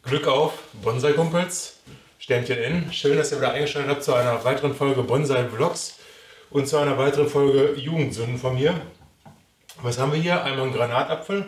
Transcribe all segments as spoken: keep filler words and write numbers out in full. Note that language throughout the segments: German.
Glück auf, Bonsai-Kumpels, Sternchen in. Schön, dass ihr wieder eingeschaltet habt zu einer weiteren Folge Bonsai-Vlogs und zu einer weiteren Folge Jugendsünden von mir. Was haben wir hier? Einmal einen Granatapfel.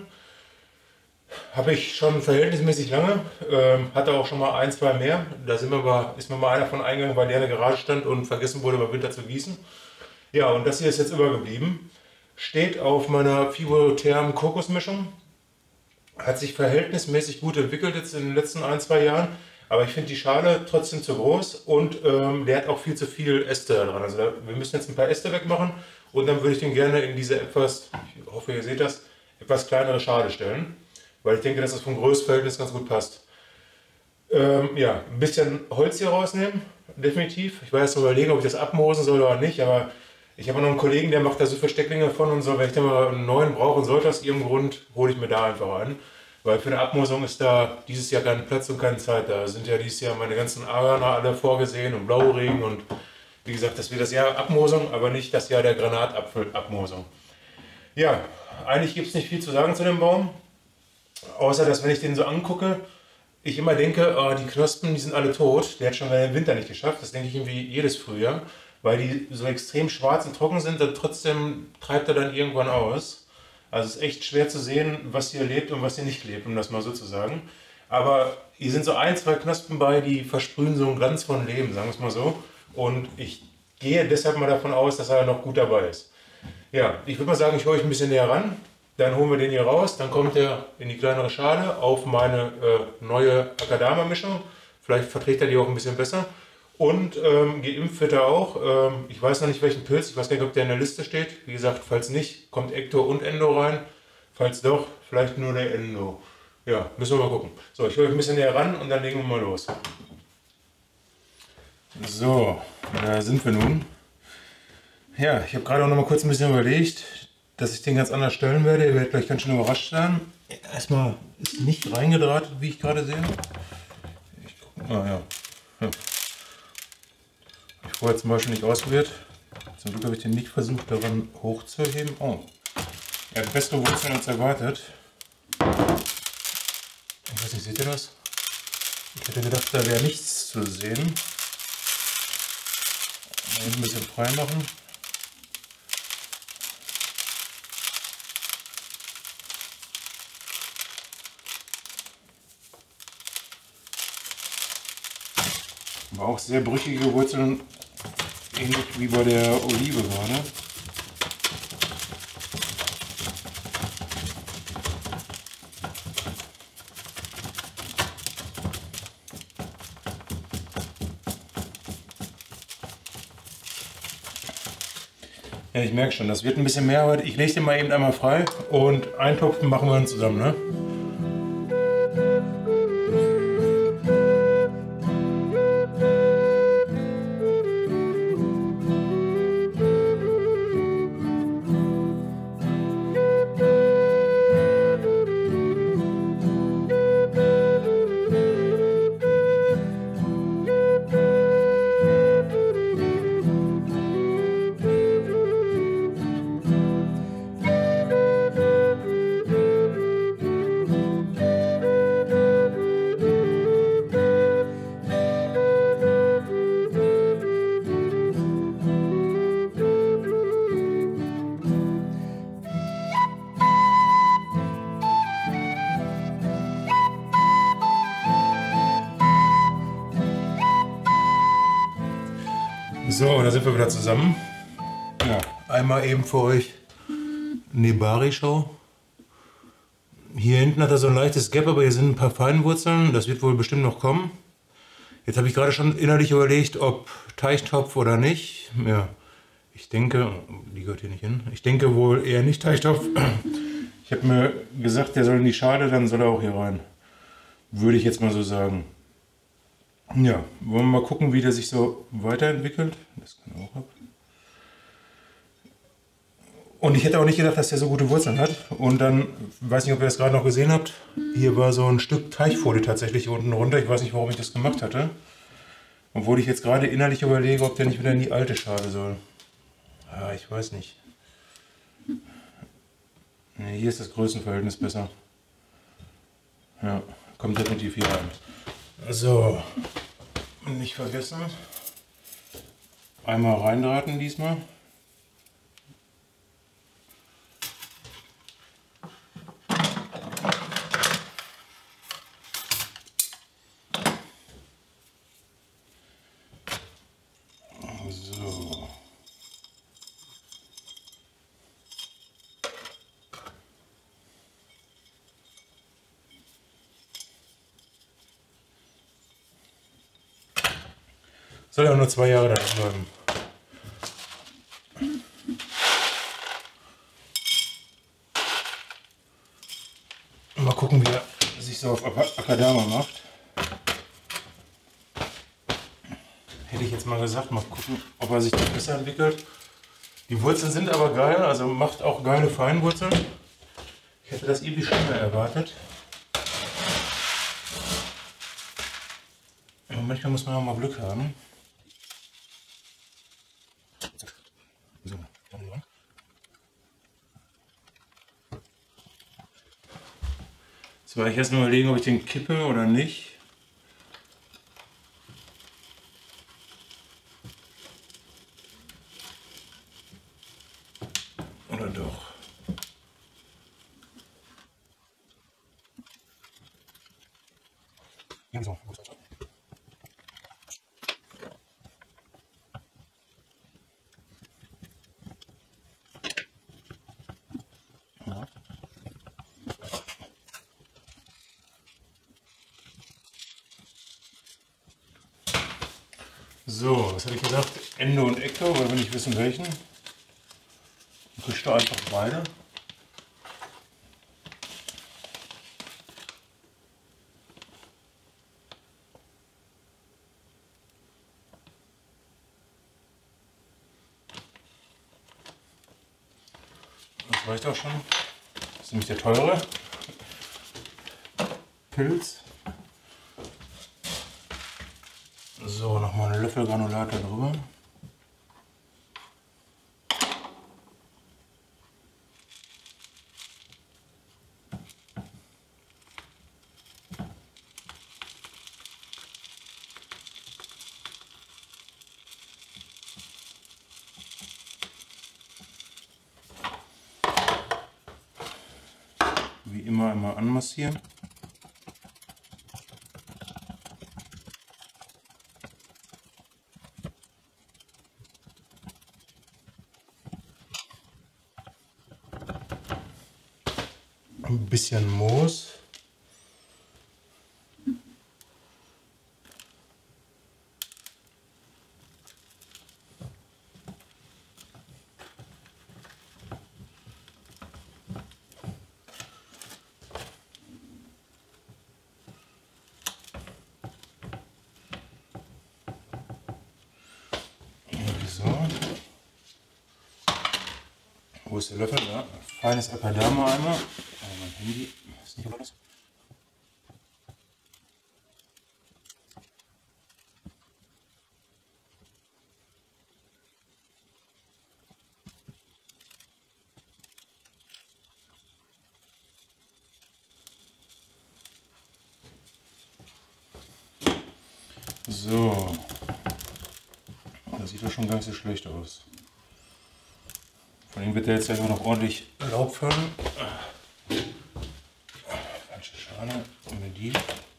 Habe ich schon verhältnismäßig lange. Ähm, hatte auch schon mal ein, zwei mehr. Da sind wir aber, ist mir mal einer von eingegangen, weil der in der Garage stand und vergessen wurde, über Winter zu gießen. Ja, und das hier ist jetzt übergeblieben. Steht auf meiner Fibotherm Kokosmischung. Hat sich verhältnismäßig gut entwickelt jetzt in den letzten ein, zwei Jahren. Aber ich finde die Schale trotzdem zu groß und ähm, der hat auch viel zu viel Äste dran. Also da, wir müssen jetzt ein paar Äste wegmachen und dann würde ich den gerne in diese etwas, ich hoffe ihr seht das, etwas kleinere Schale stellen. Weil ich denke, dass das vom Größenverhältnis ganz gut passt. Ähm, ja, ein bisschen Holz hier rausnehmen, definitiv. Ich weiß noch überlegen, ob ich das abmoosen soll oder nicht, aber ich habe noch einen Kollegen, der macht da so Verstecklinge von und so. Wenn ich da mal einen neuen brauchen sollte, aus irgendeinem Grund, hole ich mir da einfach einen. Weil für eine Abmosung ist da dieses Jahr kein Platz und keine Zeit da. Es sind ja dieses Jahr meine ganzen Arana alle vorgesehen und Blauregen und wie gesagt, das wird das Jahr Abmosung, aber nicht das Jahr der Granatapfel-Abmosung. Ja, eigentlich gibt es nicht viel zu sagen zu dem Baum. Außer, dass wenn ich den so angucke, ich immer denke, oh, die Knospen, die sind alle tot. Der hat schon den Winter nicht geschafft. Das denke ich irgendwie jedes Frühjahr. Weil die so extrem schwarz und trocken sind, dann trotzdem treibt er dann irgendwann aus. Also es ist echt schwer zu sehen, was hier lebt und was hier nicht lebt, um das mal so zu sagen. Aber hier sind so ein, zwei Knospen bei, die versprühen so einen Glanz von Leben, sagen wir es mal so. Und ich gehe deshalb mal davon aus, dass er noch gut dabei ist. Ja, ich würde mal sagen, ich hole euch ein bisschen näher ran. Dann holen wir den hier raus, dann kommt er in die kleinere Schale auf meine äh, neue Akadama-Mischung. Vielleicht verträgt er die auch ein bisschen besser. Und ähm, geimpft wird er auch. Ähm, ich weiß noch nicht welchen Pilz, ich weiß gar nicht, ob der in der Liste steht. Wie gesagt, falls nicht, kommt Ecto und Endo rein. Falls doch, vielleicht nur der Endo. Ja, müssen wir mal gucken. So, ich hole euch ein bisschen näher ran und dann legen wir mal los. So, da sind wir nun. Ja, ich habe gerade auch noch mal kurz ein bisschen überlegt, dass ich den ganz anders stellen werde. Ihr werdet gleich ganz schön überrascht sein. Erstmal ist nicht reingedrahtet, wie ich gerade sehe. Ich gucke mal, ja. ja. Ich vorher zum Beispiel nicht ausprobiert. Zum Glück habe ich den nicht versucht, daran hochzuheben. Oh, er hat bessere Wurzeln als erwartet. Ich weiß nicht, seht ihr das? Ich hätte gedacht, da wäre nichts zu sehen. Mal ein bisschen frei machen. Aber auch sehr brüchige Wurzeln, ähnlich wie bei der Olive gerade. Ja, ich merke schon, das wird ein bisschen mehr heute. Ich lege den mal eben einmal frei und eintopfen machen wir dann zusammen, ne? So, da sind wir wieder zusammen. Ja, einmal eben für euch Nebari-Show. Hier hinten hat er so ein leichtes Gap, aber hier sind ein paar Feinwurzeln. Das wird wohl bestimmt noch kommen. Jetzt habe ich gerade schon innerlich überlegt, ob Teichtopf oder nicht. Ja, ich denke, die gehört hier nicht hin. Ich denke wohl eher nicht Teichtopf. Ich habe mir gesagt, der soll in die Schale, dann soll er auch hier rein. Würde ich jetzt mal so sagen. Ja, wollen wir mal gucken, wie der sich so weiterentwickelt. Das kann auch ab. Und ich hätte auch nicht gedacht, dass der so gute Wurzeln hat. Und dann, weiß nicht, ob ihr das gerade noch gesehen habt, hier war so ein Stück Teichfolie tatsächlich unten runter. Ich weiß nicht, warum ich das gemacht hatte. Obwohl ich jetzt gerade innerlich überlege, ob der nicht wieder in die alte Schale soll. Ja, ich weiß nicht. Nee, hier ist das Größenverhältnis besser. Ja, kommt definitiv hier rein. So, nicht vergessen, einmal reindrahten diesmal. So. Soll ja auch nur zwei Jahre da bleiben. Mal gucken, wie er sich so auf Akadama macht. Hätte ich jetzt mal gesagt, mal gucken, ob er sich da besser entwickelt. Die Wurzeln sind aber geil, also macht auch geile Feinwurzeln. Ich hätte das irgendwie schlimmer erwartet. Aber manchmal muss man auch mal Glück haben. So, jetzt werde ich erst mal überlegen, ob ich den kippe oder nicht. Oder doch. Ja, so. Ja. So, was hatte ich gesagt? Ende und Ecke, weil wir nicht wissen welchen. Kriegst du einfach beide. Das reicht auch schon. Das ist nämlich der teure Pilz. So, nochmal einen Löffel Granulat da drüber. Wie immer einmal anmassieren. Ein bisschen Moos. So. Wo ist der Löffel? Ja, feines Akadama einmal. Oh, mein Handy ist nicht alles. So. Das sieht doch schon gar nicht so schlecht aus. Vor allem wird der jetzt gleich auch noch ordentlich Laub fördern. Falsche Schale, und wir die.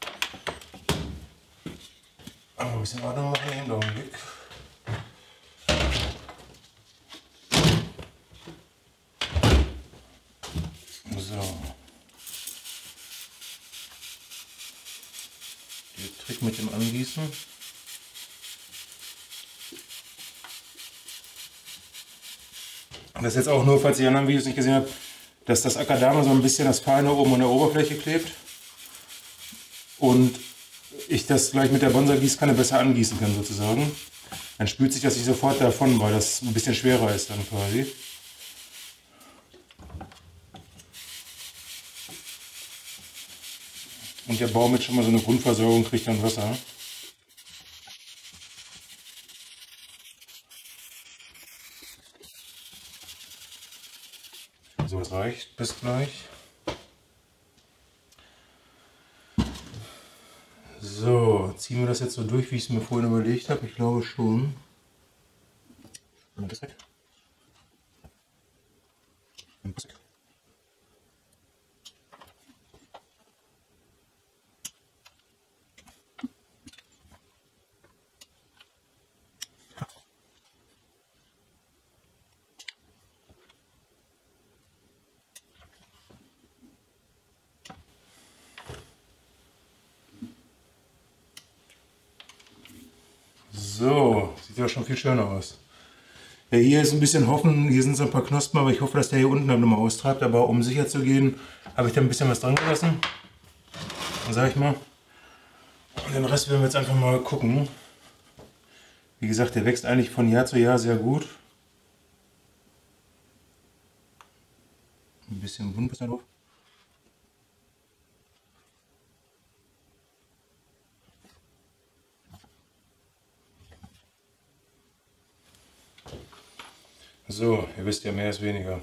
Aber ein bisschen Ordnung machen im Augenblick. So. Der Trick mit dem Angießen. Das ist jetzt auch nur, falls ihr anderen Videos nicht gesehen habt, dass das Akadama so ein bisschen das Feine oben an der Oberfläche klebt und ich das gleich mit der Bonsai-Gießkanne besser angießen kann sozusagen. Dann spült sich das nicht sofort davon, weil das ein bisschen schwerer ist dann quasi. Und der Baum jetzt schon mal so eine Grundversorgung kriegt dann Wasser. So, das reicht bis gleich. So, ziehen wir das jetzt so durch, wie ich es mir vorhin überlegt habe? Ich glaube schon. Und das weg. Und das weg. So, sieht ja schon viel schöner aus. Ja, hier ist ein bisschen Hoffen, hier sind so ein paar Knospen, aber ich hoffe, dass der hier unten dann nochmal austreibt. Aber um sicher zu gehen, habe ich da ein bisschen was dran gelassen. Sag ich mal. Und den Rest werden wir jetzt einfach mal gucken. Wie gesagt, der wächst eigentlich von Jahr zu Jahr sehr gut. Ein bisschen Wund ist da drauf. So, ihr wisst ja, mehr ist weniger.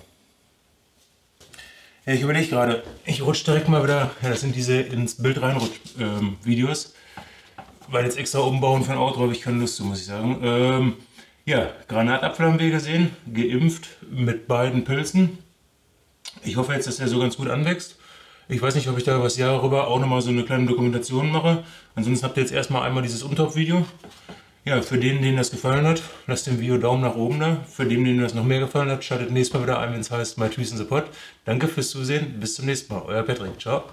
Ja, ich überlege gerade, ich rutsche direkt mal wieder, ja, das sind diese ins Bild reinrutsch ähm, Videos, weil jetzt extra umbauen für ein Auto habe ich keine Lust zu, muss ich sagen. Ähm, ja, Granatapfel haben wir gesehen, geimpft mit beiden Pilzen. Ich hoffe jetzt, dass der so ganz gut anwächst. Ich weiß nicht, ob ich da über das Jahr rüber auch nochmal so eine kleine Dokumentation mache. Ansonsten habt ihr jetzt erstmal einmal dieses Umtopf-Video. Ja, für den, denen das gefallen hat, lasst dem Video Daumen nach oben da. Für den, denen das noch mehr gefallen hat, schaltet nächstes Mal wieder ein, wenn es heißt My Trees in the Pot. Danke fürs Zusehen, bis zum nächsten Mal. Euer Patrick, ciao.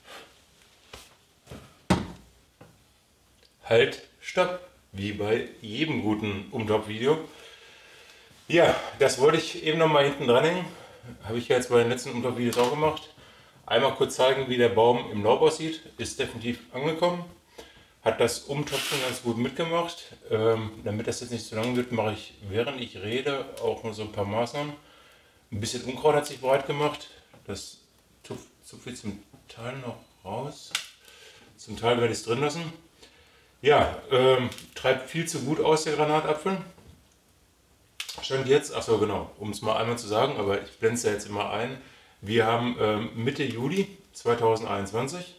Halt, stopp, wie bei jedem guten Umtopf-Video. Ja, das wollte ich eben noch mal hinten dran hängen. Habe ich ja jetzt bei den letzten Umtopf-Videos auch gemacht. Einmal kurz zeigen, wie der Baum im Laub aussieht. Ist definitiv angekommen. Hat das Umtopfen ganz gut mitgemacht. Ähm, damit das jetzt nicht zu lang wird, mache ich, während ich rede, auch nur so ein paar Maßnahmen. Ein bisschen Unkraut hat sich breit gemacht. Das zupfe ich zum Teil noch raus. Zum Teil werde ich es drin lassen. Ja, ähm, treibt viel zu gut aus, der Granatapfel. Stand jetzt, achso genau, um es mal einmal zu sagen, aber ich blende es ja jetzt immer ein. Wir haben ähm, Mitte Juli zweitausendeinundzwanzig.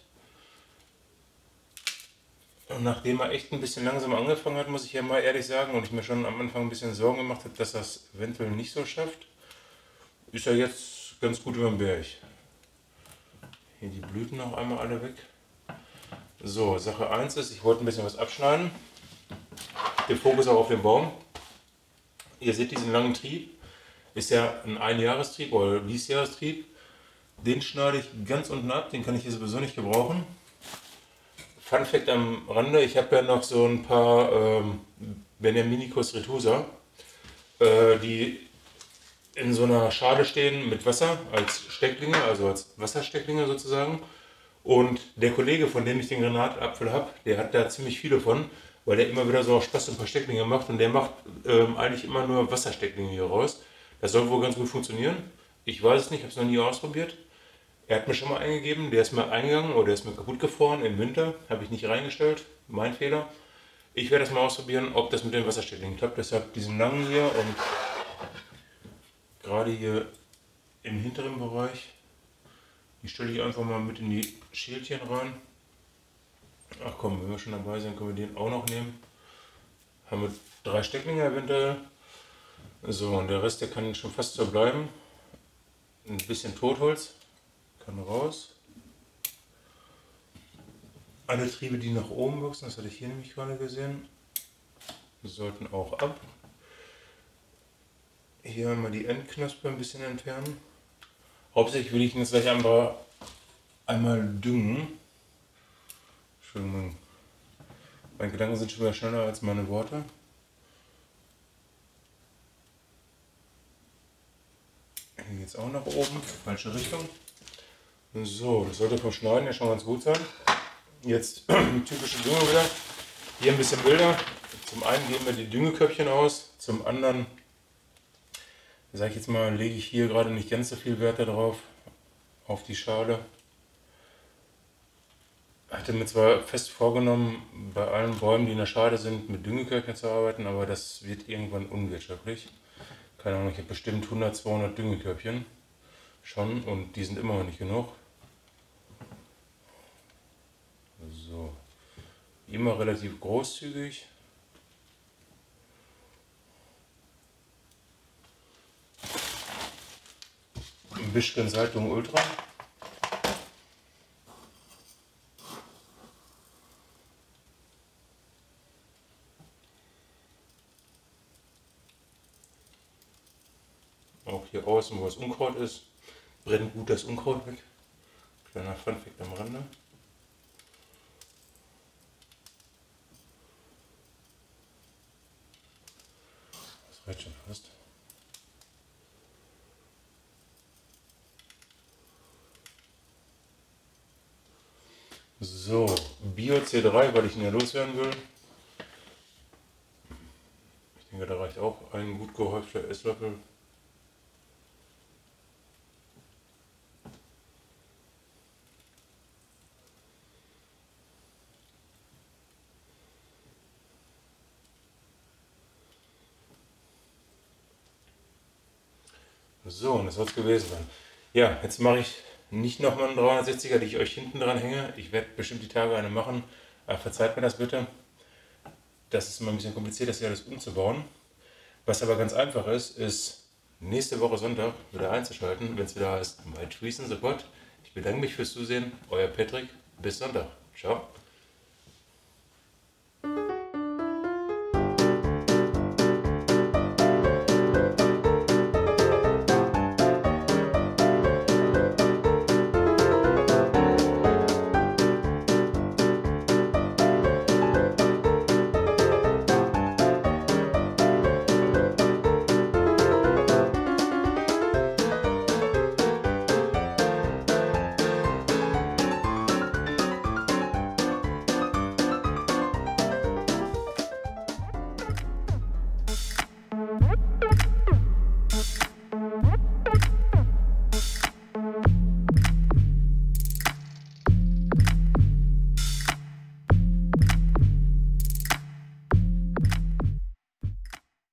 Und nachdem er echt ein bisschen langsam angefangen hat, muss ich ja mal ehrlich sagen, und ich mir schon am Anfang ein bisschen Sorgen gemacht habe, dass das eventuell nicht so schafft, ist er jetzt ganz gut über den Berg. Hier die Blüten noch einmal alle weg. So, Sache eins ist, ich wollte ein bisschen was abschneiden. Der Fokus auch auf den Baum. Ihr seht diesen langen Trieb. Ist ja ein Einjahrestrieb oder Liesjahrestrieb. Den schneide ich ganz unten ab, den kann ich hier sowieso nicht gebrauchen. Fun Fact am Rande, ich habe ja noch so ein paar ähm, Benjaminicus retusa, äh, die in so einer Schale stehen mit Wasser als Stecklinge, also als Wasserstecklinge sozusagen. Und der Kollege, von dem ich den Granatapfel habe, der hat da ziemlich viele von, weil der immer wieder so auch Spaß ein paar Stecklinge macht und der macht ähm, eigentlich immer nur Wasserstecklinge hier raus. Das soll wohl ganz gut funktionieren. Ich weiß es nicht, habe es noch nie ausprobiert. Er hat mir schon mal eingegeben, der ist mir eingegangen oder der ist mir kaputt gefroren im Winter. Habe ich nicht reingestellt, mein Fehler. Ich werde das mal ausprobieren, ob das mit den Wasserstecklingen klappt. Deshalb diesen langen hier und gerade hier im hinteren Bereich, die stelle ich einfach mal mit in die Schälchen rein. Ach komm, wenn wir schon dabei sind, können wir den auch noch nehmen. Haben wir drei Stecklinge eventuell. So, und der Rest, der kann schon fast so bleiben. Ein bisschen Totholz kann raus. Alle Triebe, die nach oben wachsen, das hatte ich hier nämlich gerade gesehen, sollten auch ab. Hier haben wir die Endknospe ein bisschen entfernen. Hauptsächlich will ich ihn jetzt gleich einfach einmal düngen. Entschuldigung, meine Gedanken sind schon wieder schneller als meine Worte. Hier geht es auch nach oben, falsche Richtung. So, das sollte vom Schneiden ja schon ganz gut sein. Jetzt die typische Dünge wieder. Hier ein bisschen Bilder. Zum einen geben wir die Düngeköpfchen aus, zum anderen, sage ich jetzt mal, lege ich hier gerade nicht ganz so viel Wert darauf, auf die Schale. Hatte mir zwar fest vorgenommen, bei allen Bäumen, die in der Schale sind, mit Düngeköpfchen zu arbeiten, aber das wird irgendwann unwirtschaftlich. Keine Ahnung, ich habe bestimmt hundert, zweihundert Düngeköpfchen schon und die sind immer noch nicht genug. So, Wie immer relativ großzügig. Ein bisschen Saltung Ultra. Auch hier außen, wo das Unkraut ist, brennt gut das Unkraut weg. Kleiner Funfact am Rande. Das reicht schon fast. So, Bio C drei, weil ich ihn ja loswerden will. Ich denke, da reicht auch ein gut gehäufter Esslöffel. So, und das soll es gewesen sein. Ja, jetzt mache ich nicht nochmal einen dreihundertsechziger, die ich euch hinten dran hänge. Ich werde bestimmt die Tage eine machen. Aber verzeiht mir das bitte. Das ist immer ein bisschen kompliziert, das hier alles umzubauen. Was aber ganz einfach ist, ist nächste Woche Sonntag wieder einzuschalten, wenn es wieder heißt My Trees and the Pot. Ich bedanke mich fürs Zusehen. Euer Patrick. Bis Sonntag. Ciao.